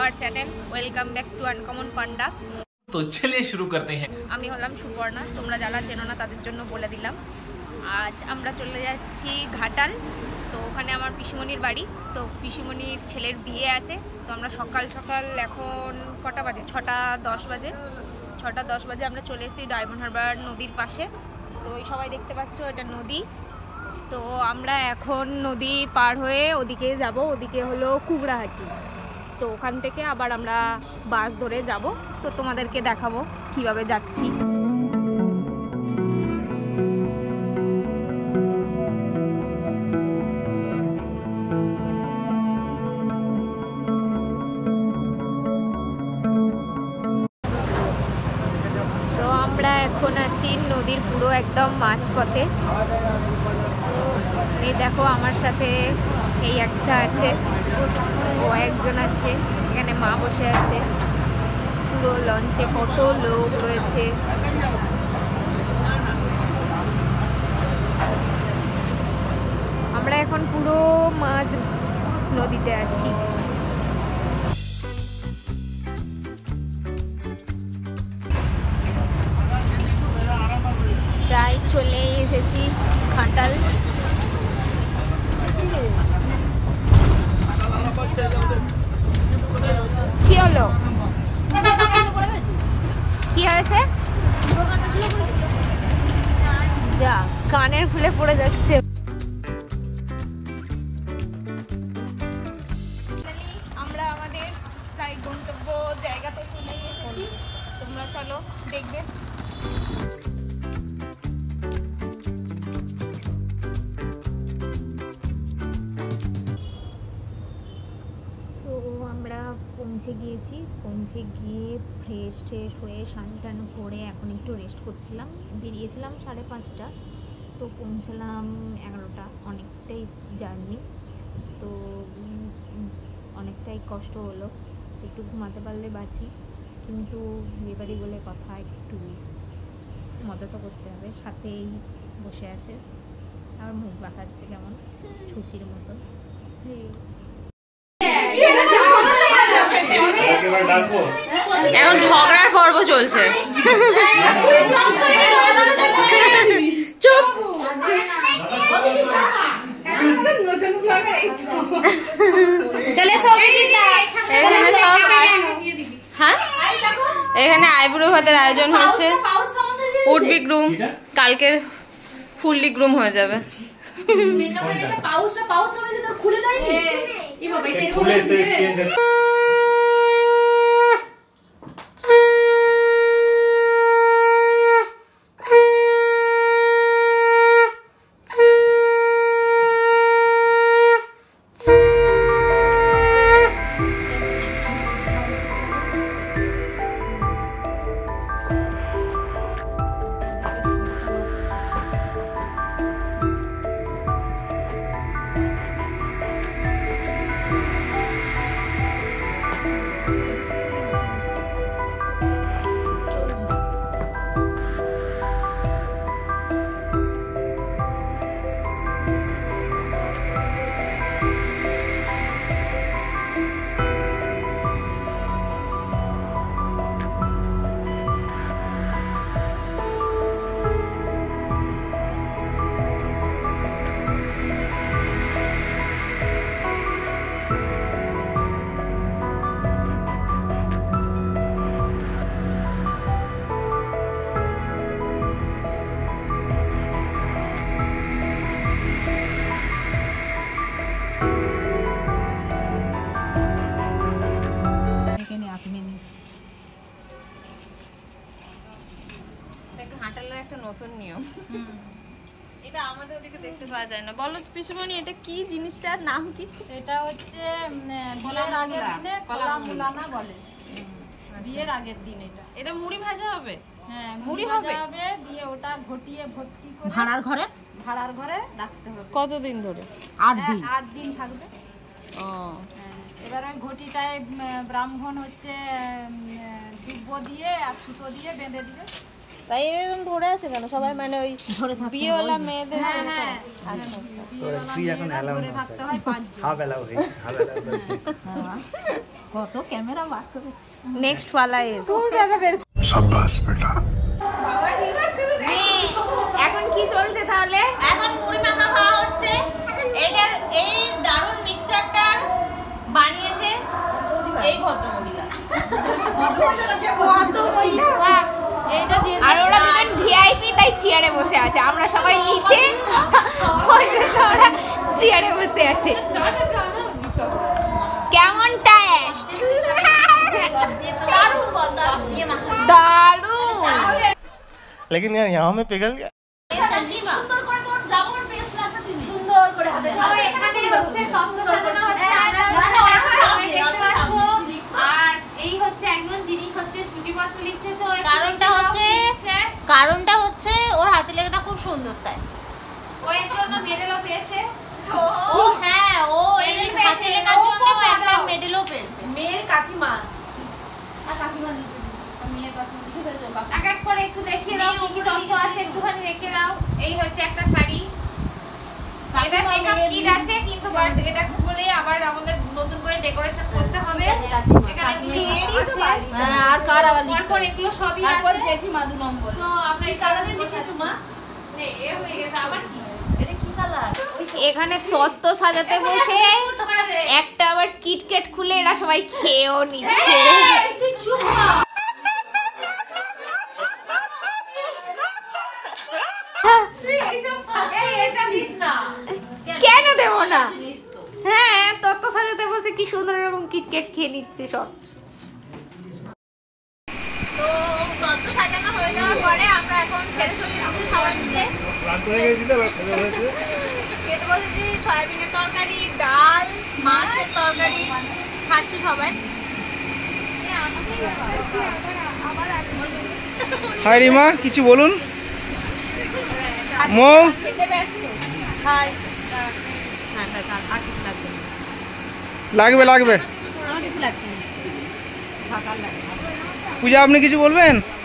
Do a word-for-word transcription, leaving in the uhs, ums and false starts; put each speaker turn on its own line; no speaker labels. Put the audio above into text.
Our channel welcome back to Uncommon Panda.
तो चलिए शुरू करते हैं।
আমি হলাম সুপর্ণা, তোমরা যারা চেনো না তাদের জন্য বলে দিলাম। আজ আমরা চলে যাচ্ছি ঘাটাল। তো ওখানে আমার পিসিমণির বাড়ি, তো পিসিমণির ছেলের বিয়ে আছে। তো আমরা সকাল সকাল এখন কটা বাজে, ছটা দশ বাজে ছটা দশ বাজে আমরা চলে এসেছি ডায়মন্ড হারবার নদীর পাশে। তো ওই সবাই দেখতে পাচ্ছ এটা নদী। তো আমরা এখন নদী পার হয়ে ওদিকে যাব, ওদিকে হলো কুগড়াহাটি। তো ওখান থেকে আবার আমরা বাস ধরে যাব। তো তোমাদেরকে দেখাবো কিভাবে যাচ্ছি। তো আমরা এখন আছি নদীর পুরো একদম মাঝপথে। এই দেখো আমার সাথে এই একটা আছে, ও একজন আছে, এখানে মা বসে আছে। পুরো লঞ্চে কত লোক রয়েছে। আমরা এখন পুরো মাঝ নদীতে আছি। প্রায় চলে এসেছি ঘাটাল। কি হলো, কি হয়েছে? যা কানের ফুলে পড়ে যাচ্ছে। আমরা আমাদের প্রায় গন্তব্য জায়গাতে চলে এসেছি। তোমরা চলো দেখবে। পৌঁছে গিয়েছি, পৌঁছে গিয়ে ফ্রেশ ট্রেশ হয়ে স্নান টান করে এখন একটু রেস্ট করছিলাম। বেরিয়েছিলাম সাড়ে পাঁচটা, তো পৌঁছালাম এগারোটা। অনেকটাই জার্নি, তো অনেকটাই কষ্ট হলো। একটু ঘুমাতে পারলে বাঁচি, কিন্তু বিয়েবাড়ি বলে কথা, একটু মজা তো করতে হবে। সাথেই বসে আছে আর মুখ বাঁকাচ্ছে কেমন ছুচির মতো। এখন ঝগড়ার পর্ব চলছে। চুপ। চলে হ্যাঁ, এখানে আইব্রো ভাতের আয়োজন হয়েছে। উডবি গ্রুম কালকের ফুললি গ্রুম হয়ে যাবে। নতুন নিয়ম, এটা আমাদের ওদিকে দেখতে পাওয়া যায় না। বলো পিসুমণি, এটা কি জিনিসটার নাম কি?
এটা হচ্ছে বিয়ের আগের দিনে কলা মুলানা বলে। বিয়ের আগের দিন এটা
এটা মুড়ি ভাজা হবে।
হ্যাঁ, মুড়ি ভাজা হবে, দিয়ে ওটা ঘটিয়ে ভর্তি করে
ভাড়ার ঘরে
ভাড়ার ঘরে রাখতে হবে।
কতদিন ধরে?
আট দিন। আট দিন থাকবে।
ও,
এবার ওই ঘটিটায় ব্রাহ্মণ হচ্ছে দুব্ব দিয়ে আর সুতো দিয়ে বেঁধে দিবে।
তাই এরকম ধরে আছে কেন সবাই? মানে ওই
ধরে
বিয়েওয়ালা মেয়েদের।
হ্যাঁ হ্যাঁ, বিয়েওয়ালা মেয়েরা ধরে থাকতে হয় পাঁচ জন।
হাফ এলাও হই, হাফ এলাও।
কত ক্যামেরা বার করেছে।
নেক্সট ওয়ালা এর
शाबाश बेटा।
এখন কি চলছে তাহলে?
এখন মুড়ি মাখা খাওয়া হচ্ছে। এটার এই দারুণ মিক্সচারটার বানিয়েছে এই ভদ্রমহিলা। এইটা দিয়ে
আর ওরা দুজন ভিআইপি, তাই চেয়ারে বসে আছে, আমরা সবাই নিচে, ওরা চেয়ারে বসে আছে। কেমন টেস্ট?
দারুণ বল, দারুণ।
দারুণ।
लेकिन यार यहाँ में पिघल गया।
সুন্দর করে তোর জামার পেস্ট রাখতে দিবি। সুন্দর করে হাতে
তো এখানে হচ্ছে তত্ত্ব সাজানো হচ্ছে, আমরা সবাই দেখতে পাচ্ছ। আর এই হচ্ছে একজন যিনি হচ্ছে সূচিপত্র লিখছে। তো
কারণটা হচ্ছে কারণটা হচ্ছে ওর হাতে লেখাটা খুব সুন্দর, তাই
ও এর জন্য মেডেলও পেয়েছে।
ও হ্যাঁ, ও এই
medal
হাতে
পেয়েছে,
লেখার
ও
জন্য
খুব
একটা
ভালো।
মেডেলও পেয়েছে। মেয়ের কাকিমা
এক এক করে একটু দেখিয়ে দাও কি কি তত্ত্ব আছে, একটুখানি দেখিয়ে দাও। এই হচ্ছে একটা শাড়ি, এটা মেকআপ কিট আছে, কিন্তু বাট এটা খুলে আবার আমাদের নতুন করে ডেকোরেশন করতে হবে। এখানে কিছু আছে,
হ্যাঁ, আর কার আবার লিখতে
তারপর এগুলো সবই
তারপর
আছে।
জেঠিমা দু নম্বর।
সো আমরা এই কালারে লিখেছি মা। নে এ হয়ে গেছে, আবার কি
এটা কি কালার?
এখানে তত্ত্ব সাজাতে বসে একটা আবার কিটকেট খুলে এরা সবাই খেয়েও নিচ্ছে।
তুই চুপ কর। এটা দিস না।
কেন দেব না? হ্যাঁ, তত্ত্ব সাজাতে বসে কি সুন্দর এরকম কিটকেট খেয়ে নিচ্ছে সব।
তো তত্ত্ব সাজানো হয়ে যাওয়ার পরে আমরা এখন খেতে চলে এসেছি সবাই মিলে। খেতে বসেছি সয়াবিনের তরকারি, ডাল, মাছের তরকারি, খাচ্ছি সবাই।
হাই রিমা, কিছু বলুন। মৌ
খেতে ব্যস্ত। হাই।
লাগবে লাগবে
আমার কিছু লাগবে না।
পূজা, আপনি কিছু বলবেন?